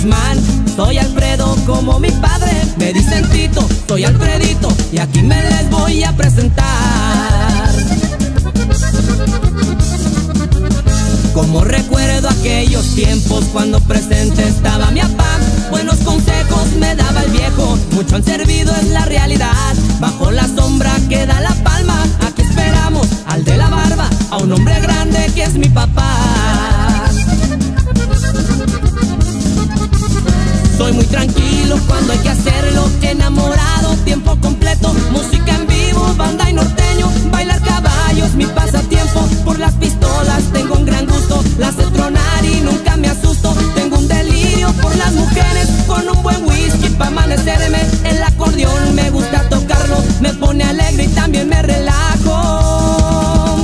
Guzmán, soy Alfredo como mi padre. Me dicen Tito, soy Alfredito y aquí me les voy a presentar. Como recuerdo aquellos tiempos cuando presente estaba mi papá, buenos consejos me daba el viejo, mucho han servido es la realidad. Bajo la sombra que da La Palma, aquí esperamos al de la barba, a un hombre grande que es mi papá. Soy muy tranquilo cuando hay que hacerlo, enamorado tiempo completo, música en vivo, banda y norteño, bailar caballos, mi pasatiempo, por las pistolas tengo un gran gusto, las sé tronar y nunca me asusto, tengo un delirio por las mujeres, con un buen whisky pa' amanecerme, el acordeón me gusta tocarlo, me pone alegre y también me relajo.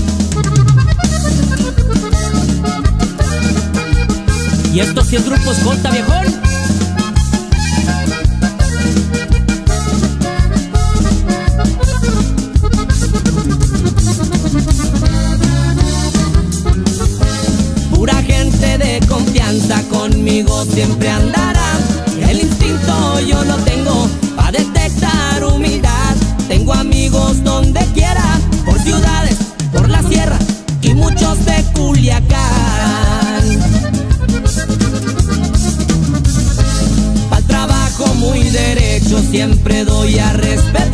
Y esto sí es Grupo Escolta, viejón. Pura gente de confianza conmigo siempre andará. El instinto yo lo tengo para detectar humildad. Tengo amigos donde quiera, por ciudades, por la sierra y muchos de Culiacán. Pa'l trabajo muy derecho siempre doy a respetar.